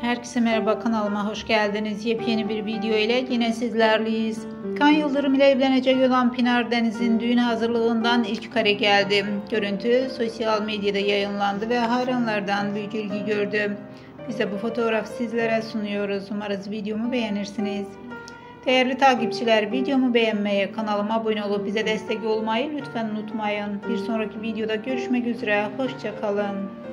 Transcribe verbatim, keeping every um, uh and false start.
Herkese merhaba, kanalıma hoş geldiniz. Yepyeni bir video ile yine sizlerleyiz. Kaan Yıldırım ile evlenecek olan Pınar Deniz'in düğün hazırlığından ilk kare geldi. Görüntü sosyal medyada yayınlandı ve hayranlardan büyük ilgi gördü. Biz de bu fotoğrafı sizlere sunuyoruz. Umarız videomu beğenirsiniz. Değerli takipçiler, videomu beğenmeyi, kanalıma abone olup bize destek olmayı lütfen unutmayın. Bir sonraki videoda görüşmek üzere. Hoşça kalın.